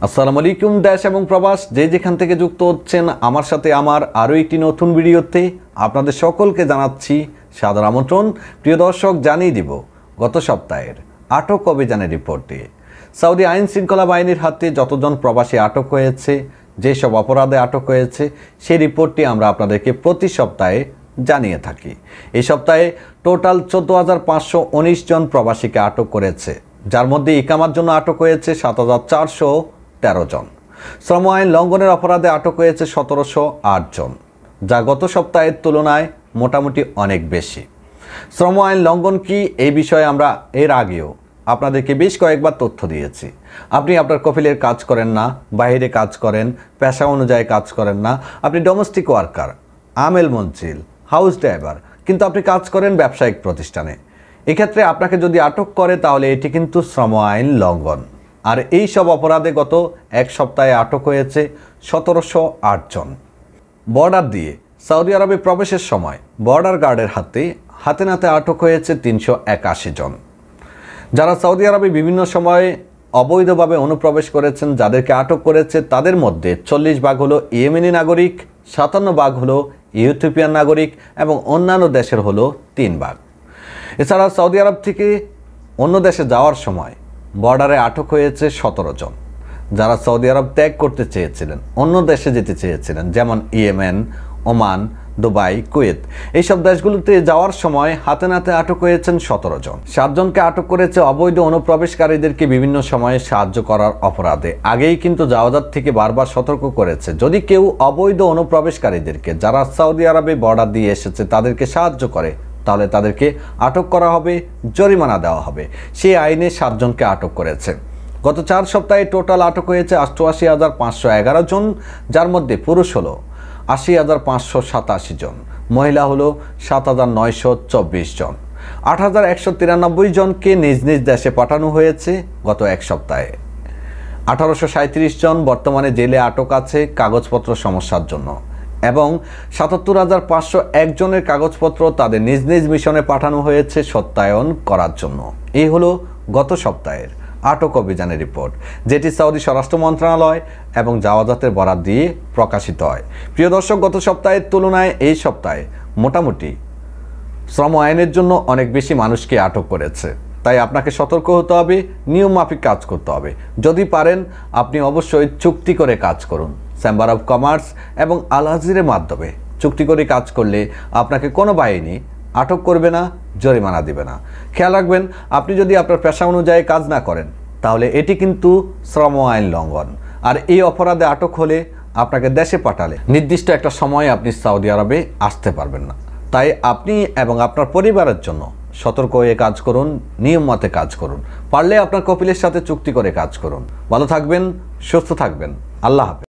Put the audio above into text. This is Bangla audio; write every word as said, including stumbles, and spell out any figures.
আসসালামু আলাইকুম দেশ এবং প্রবাস যে যেখান থেকে যুক্ত হচ্ছেন আমার সাথে আমার আরও একটি নতুন ভিডিওতে আপনাদের সকলকে জানাচ্ছি সাদর আমন্ত্রণ। প্রিয় দর্শক, জানিয়ে দিব গত সপ্তাহের আটক অভিযানের রিপোর্টে সৌদি আইন শৃঙ্খলা বাহিনীর হাতে যতজন প্রবাসী আটক হয়েছে, যেসব অপরাধে আটক হয়েছে সেই রিপোর্টটি আমরা আপনাদেরকে প্রতি সপ্তাহে জানিয়ে থাকি। এই সপ্তাহে টোটাল চোদ্দো হাজার পাঁচশো উনিশ জন প্রবাসীকে আটক করেছে, যার মধ্যে ইকামার জন্য আটক হয়েছে সাত হাজার চারশো তেরো জন। শ্রম আইন লঙ্ঘনের অপরাধে আটক হয়েছে সতেরোশো আট জন, যা গত সপ্তাহের তুলনায় মোটামুটি অনেক বেশি। শ্রম আইন লঙ্ঘন কি, এই বিষয়ে আমরা এর আগেও আপনাদেরকে বেশ কয়েকবার তথ্য দিয়েছি। আপনি আপনার কফিলের কাজ করেন না, বাইরে কাজ করেন, পেশা অনুযায়ী কাজ করেন না, আপনি ডোমেস্টিক ওয়ার্কার, আমেল মঞ্জিল, হাউস ড্রাইভার, কিন্তু আপনি কাজ করেন ব্যবসায়িক প্রতিষ্ঠানে। এক্ষেত্রে আপনাকে যদি আটক করে তাহলে এটি কিন্তু শ্রম আইন লঙ্ঘন। আর এই সব অপরাধে গত এক সপ্তাহে আটক হয়েছে সতেরোশো আট জন। বর্ডার দিয়ে সৌদি আরবে প্রবেশের সময় বর্ডার গার্ডের হাতে হাতে নাতে আটক হয়েছে তিনশো একাশি জন। যারা সৌদি আরবে বিভিন্ন সময়ে অবৈধভাবে অনুপ্রবেশ করেছেন, যাদেরকে আটক করেছে তাদের মধ্যে চল্লিশ ভাগ হলো ইয়েমেনি নাগরিক, সাতান্ন ভাগ হলো ইথিওপিয়ান নাগরিক এবং অন্যান্য দেশের হলো তিন ভাগ। এছাড়া সৌদি আরব থেকে অন্য দেশে যাওয়ার সময় বর্ডারে আটক হয়েছে সতেরো জন, যারা সৌদি আরব ত্যাগ করতে চেয়েছিলেন, অন্য দেশে যেতে চেয়েছিলেন, যেমন ইয়েমেন, ওমান, দুবাই, কুয়েত, এইসব দেশগুলোতে যাওয়ার সময় হাতে নাতে আটক হয়েছেন সতেরো জন। সাতজনকে আটক করেছে অবৈধ অনুপ্রবেশকারীদেরকে বিভিন্ন সময়ে সাহায্য করার অপরাধে। আগেই কিন্তু জাওয়াজাত থেকে বারবার সতর্ক করেছে, যদি কেউ অবৈধ অনুপ্রবেশকারীদেরকে যারা সৌদি আরবে বর্ডার দিয়ে এসেছে তাদেরকে সাহায্য করে তাহলে তাদেরকে আটক করা হবে, জরিমানা দেওয়া হবে। সেই আইনে সাতজনকে আটক করেছে। গত চার সপ্তাহে টোটাল আটক হয়েছে অষ্টআশি হাজার পাঁচশো এগারো জন, যার মধ্যে পুরুষ হলো আশি হাজার পাঁচশো সাতাশি জন, মহিলা হলো সাত হাজার নয়শো চব্বিশ জন। আট হাজার একশো তিরানব্বই জনকে নিজ নিজ দেশে পাঠানো হয়েছে গত এক সপ্তাহে। আঠারোশো সাঁত্রিশ জন বর্তমানে জেলে আটক আছে কাগজপত্র সমস্যার জন্য, এবং সাতাত্তর হাজার পাঁচশো এক জনের কাগজপত্র তাদের নিজ নিজ মিশনে পাঠানো হয়েছে সত্যায়ন করার জন্য। এই হলো গত সপ্তাহের আটক অভিযানের রিপোর্ট, যেটি সৌদি স্বরাষ্ট্র মন্ত্রণালয় এবং জাওয়াজাতের বরাত দিয়ে প্রকাশিত হয়। প্রিয় দর্শক, গত সপ্তাহের তুলনায় এই সপ্তাহে মোটামুটি শ্রম আইনের জন্য অনেক বেশি মানুষকে আটক করেছে। তাই আপনাকে সতর্ক হতে হবে, নিয়ম মাফিক কাজ করতে হবে। যদি পারেন আপনি অবশ্যই চুক্তি করে কাজ করুন। চেম্বার অফ কমার্স এবং আল হাজিরের মাধ্যমে চুক্তি করে কাজ করলে আপনাকে কোনো বাহিনী আটক করবে না, জরিমানা দিবে না। খেয়াল রাখবেন, আপনি যদি আপনার পেশা অনুযায়ী কাজ না করেন তাহলে এটি কিন্তু শ্রম আইন লঙ্ঘন। আর এই অপরাধে আটক হলে আপনাকে দেশে পাঠালে নির্দিষ্ট একটা সময়ে আপনি সৌদি আরবে আসতে পারবেন না। তাই আপনি এবং আপনার পরিবারের জন্য সতর্ক হয়ে কাজ করুন, নিয়ম মতে কাজ করুন। পারলে আপনার কপিলের সাথে চুক্তি করে কাজ করুন। ভালো থাকবেন, সুস্থ থাকবেন। আল্লাহ হাফেজ।